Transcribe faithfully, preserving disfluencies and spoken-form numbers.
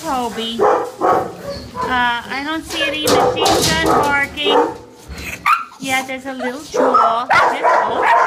Toby. Uh, I don't see any machine gun barking. Yeah, there's a little jaw. This, oh.